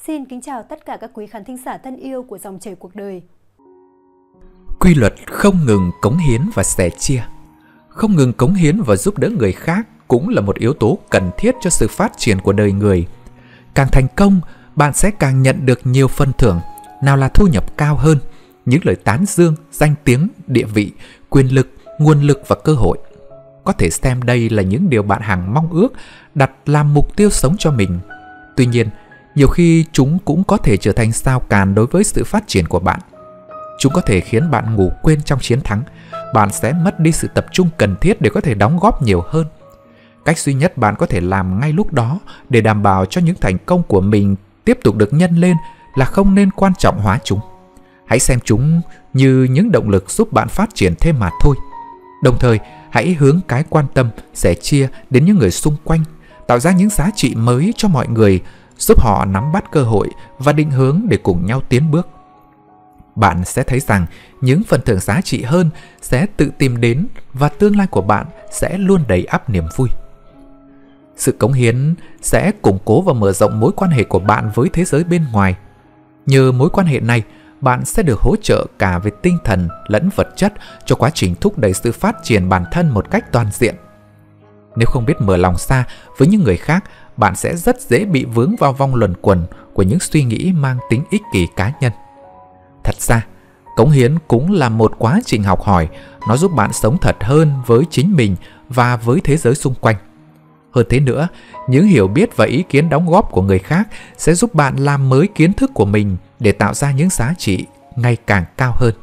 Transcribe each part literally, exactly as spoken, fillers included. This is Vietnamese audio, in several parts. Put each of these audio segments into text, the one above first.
Xin kính chào tất cả các quý khán thính giả thân yêu của dòng chảy cuộc đời. Quy luật không ngừng cống hiến và sẻ chia. Không ngừng cống hiến và giúp đỡ người khác cũng là một yếu tố cần thiết cho sự phát triển của đời người. Càng thành công, bạn sẽ càng nhận được nhiều phần thưởng, nào là thu nhập cao hơn, những lời tán dương, danh tiếng, địa vị, quyền lực, nguồn lực và cơ hội. Có thể xem đây là những điều bạn hằng mong ước, đặt làm mục tiêu sống cho mình. Tuy nhiên, nhiều khi chúng cũng có thể trở thành rào cản đối với sự phát triển của bạn. Chúng có thể khiến bạn ngủ quên trong chiến thắng. Bạn sẽ mất đi sự tập trung cần thiết để có thể đóng góp nhiều hơn. Cách duy nhất bạn có thể làm ngay lúc đó để đảm bảo cho những thành công của mình tiếp tục được nhân lên là không nên quan trọng hóa chúng. Hãy xem chúng như những động lực giúp bạn phát triển thêm mà thôi. Đồng thời, hãy hướng cái quan tâm, sẻ chia đến những người xung quanh, tạo ra những giá trị mới cho mọi người, giúp họ nắm bắt cơ hội và định hướng để cùng nhau tiến bước. Bạn sẽ thấy rằng những phần thưởng giá trị hơn sẽ tự tìm đến và tương lai của bạn sẽ luôn đầy ắp niềm vui. Sự cống hiến sẽ củng cố và mở rộng mối quan hệ của bạn với thế giới bên ngoài. Nhờ mối quan hệ này, bạn sẽ được hỗ trợ cả về tinh thần lẫn vật chất cho quá trình thúc đẩy sự phát triển bản thân một cách toàn diện. Nếu không biết mở lòng ra với những người khác, bạn sẽ rất dễ bị vướng vào vòng luẩn quẩn của những suy nghĩ mang tính ích kỷ cá nhân. Thật ra, cống hiến cũng là một quá trình học hỏi, nó giúp bạn sống thật hơn với chính mình và với thế giới xung quanh. Hơn thế nữa, những hiểu biết và ý kiến đóng góp của người khác sẽ giúp bạn làm mới kiến thức của mình để tạo ra những giá trị ngày càng cao hơn.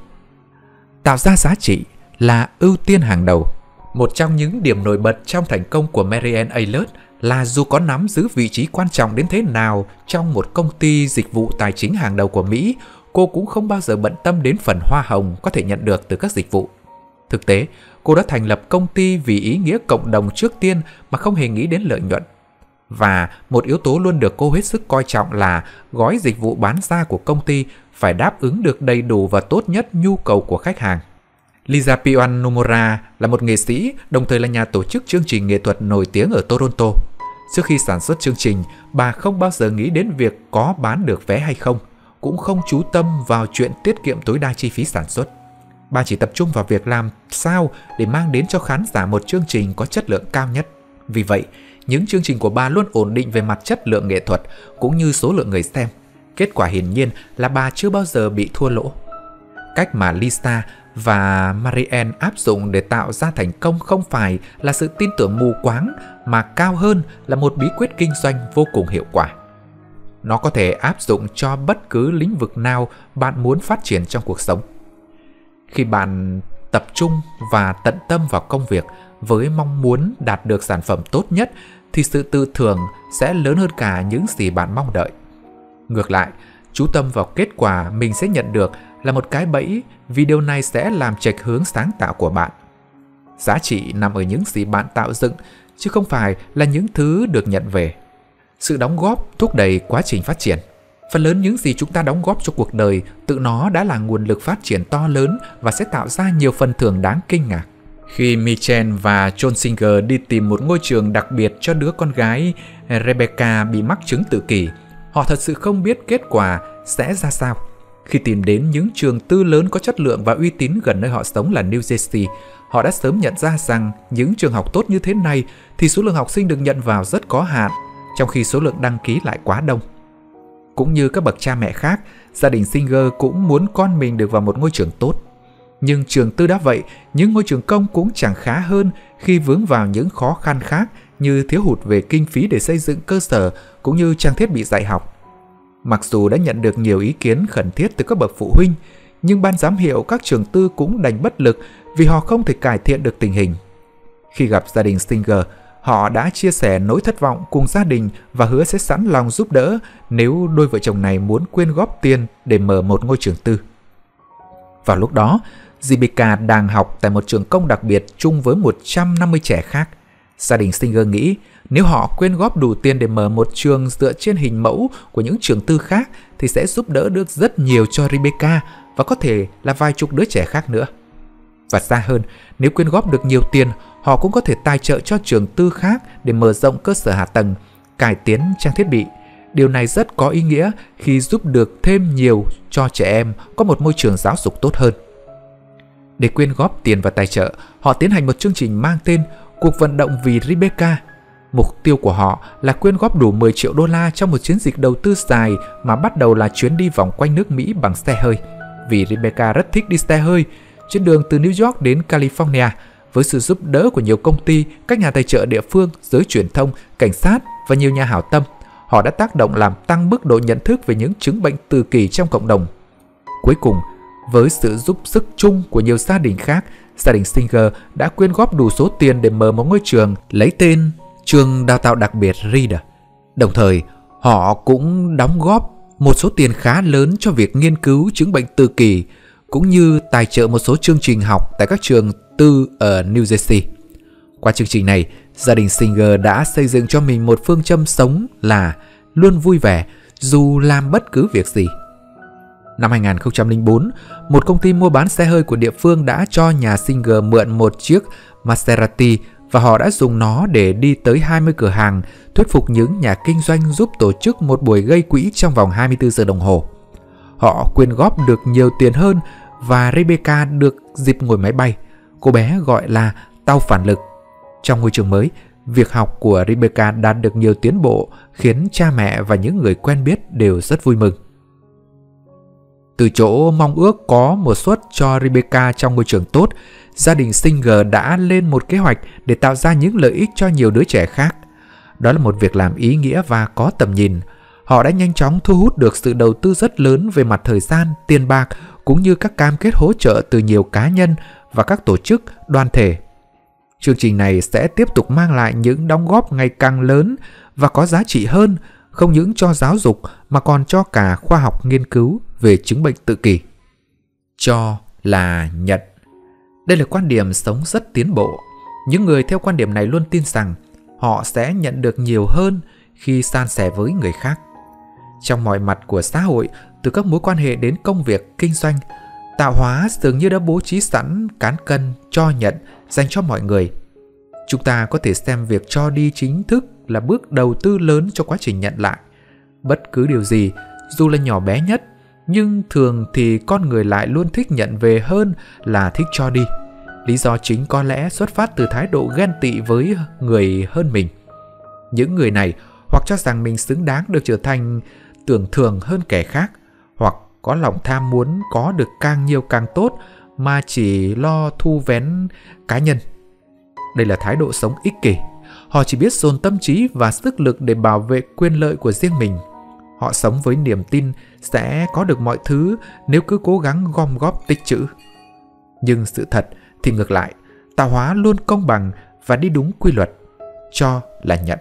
Tạo ra giá trị là ưu tiên hàng đầu. Một trong những điểm nổi bật trong thành công của Marianne Aylerth là dù có nắm giữ vị trí quan trọng đến thế nào trong một công ty dịch vụ tài chính hàng đầu của Mỹ, cô cũng không bao giờ bận tâm đến phần hoa hồng có thể nhận được từ các dịch vụ. Thực tế, cô đã thành lập công ty vì ý nghĩa cộng đồng trước tiên mà không hề nghĩ đến lợi nhuận. Và một yếu tố luôn được cô hết sức coi trọng là gói dịch vụ bán ra của công ty phải đáp ứng được đầy đủ và tốt nhất nhu cầu của khách hàng. Lisa Pion Nomura là một nghệ sĩ, đồng thời là nhà tổ chức chương trình nghệ thuật nổi tiếng ở Toronto. Trước khi sản xuất chương trình, bà không bao giờ nghĩ đến việc có bán được vé hay không, cũng không chú tâm vào chuyện tiết kiệm tối đa chi phí sản xuất. Bà chỉ tập trung vào việc làm sao để mang đến cho khán giả một chương trình có chất lượng cao nhất. Vì vậy, những chương trình của bà luôn ổn định về mặt chất lượng nghệ thuật cũng như số lượng người xem. Kết quả hiển nhiên là bà chưa bao giờ bị thua lỗ. Cách mà Lisa và Marianne áp dụng để tạo ra thành công không phải là sự tin tưởng mù quáng, mà cao hơn là một bí quyết kinh doanh vô cùng hiệu quả. Nó có thể áp dụng cho bất cứ lĩnh vực nào bạn muốn phát triển trong cuộc sống. Khi bạn tập trung và tận tâm vào công việc với mong muốn đạt được sản phẩm tốt nhất, thì sự tự thưởng sẽ lớn hơn cả những gì bạn mong đợi. Ngược lại, chú tâm vào kết quả mình sẽ nhận được là một cái bẫy, vì điều này sẽ làm chệch hướng sáng tạo của bạn. Giá trị nằm ở những gì bạn tạo dựng, chứ không phải là những thứ được nhận về. Sự đóng góp thúc đẩy quá trình phát triển. Phần lớn những gì chúng ta đóng góp cho cuộc đời tự nó đã là nguồn lực phát triển to lớn và sẽ tạo ra nhiều phần thưởng đáng kinh ngạc. Khi Michelle và John Singer đi tìm một ngôi trường đặc biệt cho đứa con gái Rebecca bị mắc chứng tự kỷ, họ thật sự không biết kết quả sẽ ra sao. Khi tìm đến những trường tư lớn có chất lượng và uy tín gần nơi họ sống là New Jersey, họ đã sớm nhận ra rằng những trường học tốt như thế này thì số lượng học sinh được nhận vào rất có hạn, trong khi số lượng đăng ký lại quá đông. Cũng như các bậc cha mẹ khác, gia đình Singer cũng muốn con mình được vào một ngôi trường tốt. Nhưng trường tư đã vậy, những ngôi trường công cũng chẳng khá hơn khi vướng vào những khó khăn khác như thiếu hụt về kinh phí để xây dựng cơ sở cũng như trang thiết bị dạy học. Mặc dù đã nhận được nhiều ý kiến khẩn thiết từ các bậc phụ huynh, nhưng ban giám hiệu các trường tư cũng đành bất lực vì họ không thể cải thiện được tình hình. Khi gặp gia đình Singer, họ đã chia sẻ nỗi thất vọng cùng gia đình và hứa sẽ sẵn lòng giúp đỡ nếu đôi vợ chồng này muốn quyên góp tiền để mở một ngôi trường tư. Vào lúc đó, Rebecca đang học tại một trường công đặc biệt chung với một trăm năm mươi trẻ khác. Gia đình Singer nghĩ nếu họ quyên góp đủ tiền để mở một trường dựa trên hình mẫu của những trường tư khác thì sẽ giúp đỡ được rất nhiều cho Rebecca và có thể là vài chục đứa trẻ khác nữa. Và xa hơn, nếu quyên góp được nhiều tiền, họ cũng có thể tài trợ cho trường tư khác để mở rộng cơ sở hạ tầng, cải tiến trang thiết bị, Điều này rất có ý nghĩa khi giúp được thêm nhiều cho trẻ em có một môi trường giáo dục tốt hơn. Để quyên góp tiền và tài trợ, họ tiến hành một chương trình mang tên Cuộc vận động vì Rebecca. Mục tiêu của họ là quyên góp đủ mười triệu đô la trong một chiến dịch đầu tư dài mà bắt đầu là chuyến đi vòng quanh nước Mỹ bằng xe hơi. Vì Rebecca rất thích đi xe hơi, trên đường từ New York đến California, với sự giúp đỡ của nhiều công ty, các nhà tài trợ địa phương, giới truyền thông, cảnh sát và nhiều nhà hảo tâm, họ đã tác động làm tăng mức độ nhận thức về những chứng bệnh tự kỷ trong cộng đồng. Cuối cùng, với sự giúp sức chung của nhiều gia đình khác, gia đình Singer đã quyên góp đủ số tiền để mở một ngôi trường lấy tên Trường Đào tạo Đặc biệt Reader. Đồng thời, họ cũng đóng góp một số tiền khá lớn cho việc nghiên cứu chứng bệnh tự kỷ, cũng như tài trợ một số chương trình học tại các trường tư ở New Jersey. Qua chương trình này, gia đình Singer đã xây dựng cho mình một phương châm sống là luôn vui vẻ dù làm bất cứ việc gì. Năm hai nghìn không trăm lẻ bốn, một công ty mua bán xe hơi của địa phương đã cho nhà Singer mượn một chiếc Maserati và họ đã dùng nó để đi tới hai mươi cửa hàng, thuyết phục những nhà kinh doanh giúp tổ chức một buổi gây quỹ trong vòng hai mươi tư giờ đồng hồ. Họ quyên góp được nhiều tiền hơn và Rebecca được dịp ngồi máy bay, cô bé gọi là tàu phản lực. Trong ngôi trường mới, việc học của Rebecca đạt được nhiều tiến bộ, khiến cha mẹ và những người quen biết đều rất vui mừng. Từ chỗ mong ước có một suất cho Rebecca trong môi trường tốt, gia đình Singer đã lên một kế hoạch để tạo ra những lợi ích cho nhiều đứa trẻ khác. Đó là một việc làm ý nghĩa và có tầm nhìn. Họ đã nhanh chóng thu hút được sự đầu tư rất lớn về mặt thời gian, tiền bạc, cũng như các cam kết hỗ trợ từ nhiều cá nhân và các tổ chức, đoàn thể. Chương trình này sẽ tiếp tục mang lại những đóng góp ngày càng lớn và có giá trị hơn, không những cho giáo dục mà còn cho cả khoa học nghiên cứu về chứng bệnh tự kỷ. Cho là nhận. Đây là quan điểm sống rất tiến bộ. Những người theo quan điểm này luôn tin rằng họ sẽ nhận được nhiều hơn khi san sẻ với người khác. Trong mọi mặt của xã hội, từ các mối quan hệ đến công việc, kinh doanh, tạo hóa dường như đã bố trí sẵn cán cân cho nhận dành cho mọi người. Chúng ta có thể xem việc cho đi chính thức là bước đầu tư lớn cho quá trình nhận lại. Bất cứ điều gì, dù là nhỏ bé nhất, nhưng thường thì con người lại luôn thích nhận về hơn là thích cho đi. Lý do chính có lẽ xuất phát từ thái độ ghen tị với người hơn mình. Những người này hoặc cho rằng mình xứng đáng được trở thành tưởng thưởng hơn kẻ khác, hoặc có lòng tham muốn có được càng nhiều càng tốt mà chỉ lo thu vén cá nhân. Đây là thái độ sống ích kỷ. Họ chỉ biết dồn tâm trí và sức lực để bảo vệ quyền lợi của riêng mình. Họ sống với niềm tin sẽ có được mọi thứ nếu cứ cố gắng gom góp tích trữ. Nhưng sự thật thì ngược lại, tạo hóa luôn công bằng và đi đúng quy luật. Cho là nhận.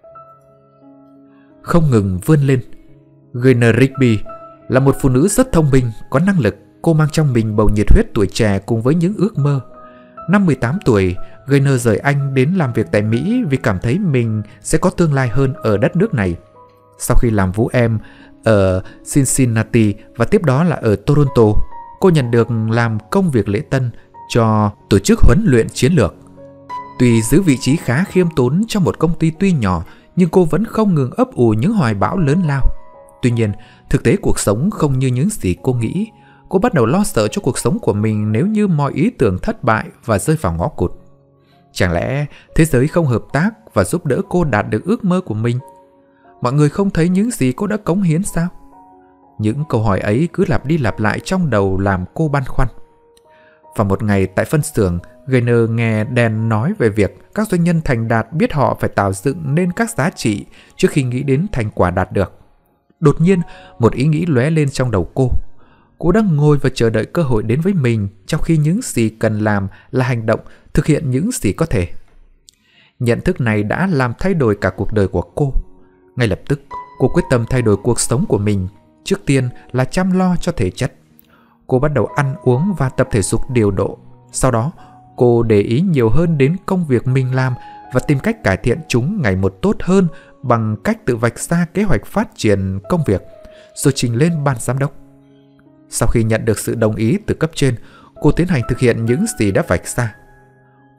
Không ngừng vươn lên. Gaynor Rigby là một phụ nữ rất thông minh, có năng lực. Cô mang trong mình bầu nhiệt huyết tuổi trẻ cùng với những ước mơ. Năm mười tám tuổi, Gaynor rời Anh đến làm việc tại Mỹ vì cảm thấy mình sẽ có tương lai hơn ở đất nước này. Sau khi làm vũ em ở Cincinnati và tiếp đó là ở Toronto, cô nhận được làm công việc lễ tân cho tổ chức huấn luyện chiến lược. Tuy giữ vị trí khá khiêm tốn trong một công ty tuy nhỏ, nhưng cô vẫn không ngừng ấp ủ những hoài bão lớn lao. Tuy nhiên, thực tế cuộc sống không như những gì cô nghĩ. Cô bắt đầu lo sợ cho cuộc sống của mình nếu như mọi ý tưởng thất bại và rơi vào ngõ cụt. Chẳng lẽ thế giới không hợp tác và giúp đỡ cô đạt được ước mơ của mình? Mọi người không thấy những gì cô đã cống hiến sao? Những câu hỏi ấy cứ lặp đi lặp lại trong đầu làm cô băn khoăn. Và một ngày tại phân xưởng, Gaynor nghe Dan nói về việc các doanh nhân thành đạt biết họ phải tạo dựng nên các giá trị trước khi nghĩ đến thành quả đạt được. Đột nhiên, một ý nghĩ lóe lên trong đầu cô. Cô đang ngồi và chờ đợi cơ hội đến với mình, trong khi những gì cần làm là hành động, thực hiện những gì có thể. Nhận thức này đã làm thay đổi cả cuộc đời của cô. Ngay lập tức, cô quyết tâm thay đổi cuộc sống của mình. Trước tiên là chăm lo cho thể chất. Cô bắt đầu ăn uống và tập thể dục điều độ. Sau đó, cô để ý nhiều hơn đến công việc mình làm và tìm cách cải thiện chúng ngày một tốt hơn bằng cách tự vạch ra kế hoạch phát triển công việc, rồi trình lên ban giám đốc. Sau khi nhận được sự đồng ý từ cấp trên, cô tiến hành thực hiện những gì đã vạch ra.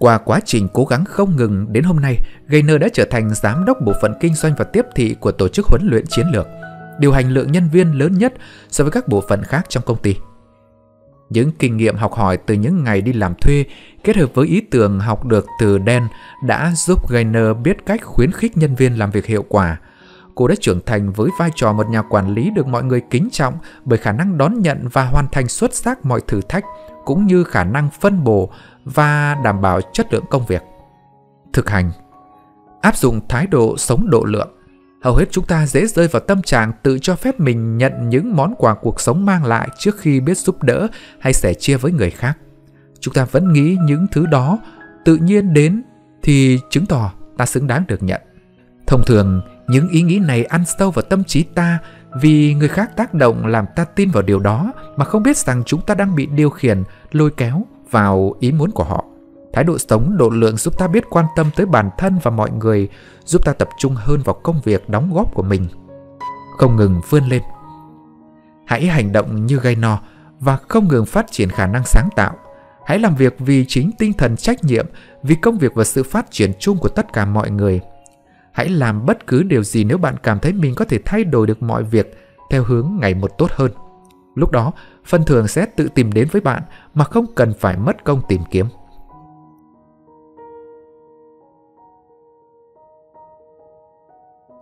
Qua quá trình cố gắng không ngừng, đến hôm nay, Gaynor đã trở thành giám đốc bộ phận kinh doanh và tiếp thị của tổ chức huấn luyện chiến lược, điều hành lượng nhân viên lớn nhất so với các bộ phận khác trong công ty. Những kinh nghiệm học hỏi từ những ngày đi làm thuê kết hợp với ý tưởng học được từ Dan đã giúp Gaynor biết cách khuyến khích nhân viên làm việc hiệu quả. Cô đã trưởng thành với vai trò một nhà quản lý được mọi người kính trọng bởi khả năng đón nhận và hoàn thành xuất sắc mọi thử thách, cũng như khả năng phân bổ và đảm bảo chất lượng công việc. Thực hành. Áp dụng thái độ sống độ lượng. Hầu hết chúng ta dễ rơi vào tâm trạng tự cho phép mình nhận những món quà cuộc sống mang lại trước khi biết giúp đỡ hay sẻ chia với người khác. Chúng ta vẫn nghĩ những thứ đó tự nhiên đến thì chứng tỏ ta xứng đáng được nhận. Thông thường, những ý nghĩ này ăn sâu vào tâm trí ta vì người khác tác động làm ta tin vào điều đó mà không biết rằng chúng ta đang bị điều khiển, lôi kéo vào ý muốn của họ. Thái độ sống độ lượng giúp ta biết quan tâm tới bản thân và mọi người, giúp ta tập trung hơn vào công việc đóng góp của mình. Không ngừng vươn lên. Hãy hành động như Gaynor và không ngừng phát triển khả năng sáng tạo. Hãy làm việc vì chính tinh thần trách nhiệm, vì công việc và sự phát triển chung của tất cả mọi người. Hãy làm bất cứ điều gì nếu bạn cảm thấy mình có thể thay đổi được mọi việc theo hướng ngày một tốt hơn. Lúc đó, phần thưởng sẽ tự tìm đến với bạn mà không cần phải mất công tìm kiếm.